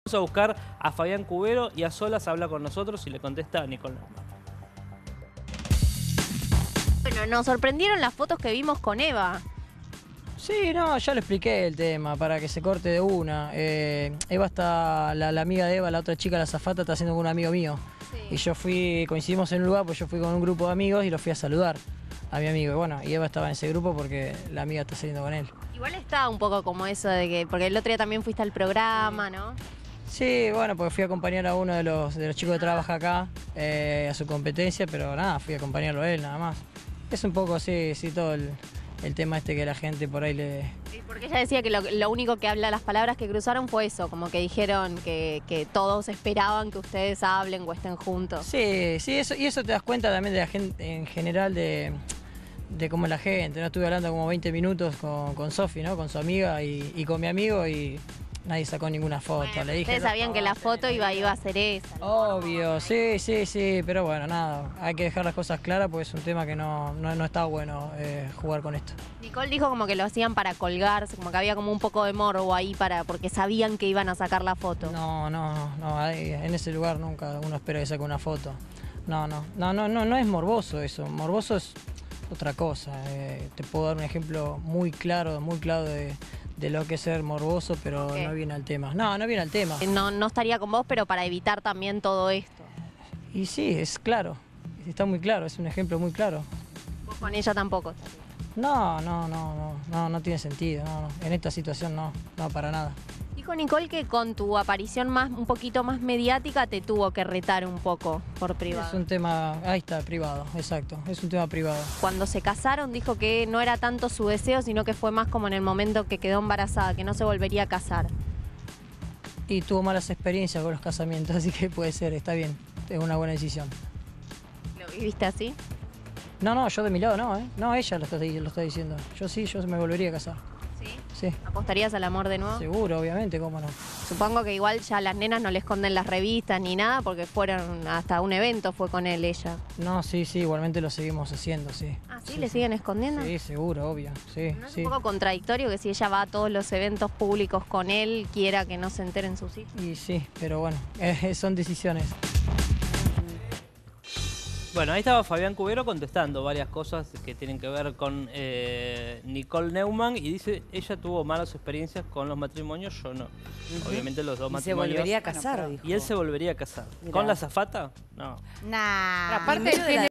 Vamos a buscar a Fabián Cubero y a solas habla con nosotros y le contesta a Nicole Neumann. Bueno, nos sorprendieron las fotos que vimos con Eva. Sí, no, ya le expliqué el tema, para que se corte de una. Eva está, la amiga de Eva, la otra chica, la azafata, está haciendo con un amigo mío. Sí. Y yo coincidimos en un lugar, pues yo fui con un grupo de amigos y lo fui a saludar a mi amigo. Y bueno, y Eva estaba en ese grupo porque la amiga está saliendo con él. Igual está un poco como eso de que, porque el otro día también fuiste al programa, ¿no? Sí, bueno, porque fui a acompañar a uno de los chicos que trabaja acá a su competencia, pero nada, fui a acompañarlo a él nada más. Es un poco así, sí, todo el tema este que la gente por ahí le... Sí, porque ella decía que lo único que habla, las palabras que cruzaron fue eso, como que dijeron que todos esperaban que ustedes hablen o estén juntos. Sí, sí, eso, y eso te das cuenta también de la gente en general de cómo es la gente, ¿no? Estuve hablando como 20 minutos con Sofi, ¿no? Con su amiga y con mi amigo y nadie sacó ninguna foto. Bueno, Le dije, ustedes sabían que la foto iba a ser esa. obvio, sí, sí, sí, pero bueno, nada, hay que dejar las cosas claras porque es un tema que no está bueno jugar con esto. Nicole dijo como que lo hacían para colgarse, como que había como un poco de morbo ahí porque sabían que iban a sacar la foto. No, ahí, en ese lugar nunca uno espera que saque una foto. No es morboso eso, morboso es otra cosa. Te puedo dar un ejemplo muy claro de lo que es ser morboso, pero ¿Qué? no viene al tema. No viene al tema. No estaría con vos, pero para evitar también todo esto. Y sí, es claro, está muy claro, es un ejemplo muy claro. Vos con ella tampoco. No tiene sentido, no. En esta situación no, para nada. Dijo Nicole que con tu aparición un poquito más mediática te tuvo que retar un poco por privado. Es un tema, ahí está, privado, exacto, es un tema privado. Cuando se casaron dijo que no era tanto su deseo, sino que fue más como en el momento que quedó embarazada, que no se volvería a casar. Y tuvo malas experiencias con los casamientos, así que puede ser, está bien, es una buena decisión. ¿Lo viviste así? No, yo de mi lado no, ¿eh? No, ella lo está diciendo. Yo sí, yo me volvería a casar. ¿Sí? Sí. ¿Apostarías al amor de nuevo? Seguro, obviamente, cómo no. Supongo que igual ya las nenas no le esconden las revistas ni nada, porque fueron hasta un evento fue con él ella. No, sí, igualmente lo seguimos haciendo, sí. ¿Ah, sí? ¿Le siguen escondiendo? Sí, seguro, obvio, sí, ¿No es sí. un poco contradictorio que si ella va a todos los eventos públicos con él, quiera que no se enteren sus hijos? Y sí, pero bueno, son decisiones. Bueno, ahí estaba Fabián Cubero contestando varias cosas que tienen que ver con Nicole Neumann y dice, ella tuvo malas experiencias con los matrimonios, yo no. Obviamente los dos Y se matrimonios. volvería a casar, dijo. Y él se volvería a casar. Mirá. ¿Con la azafata? No. Nah. Aparte, él tiene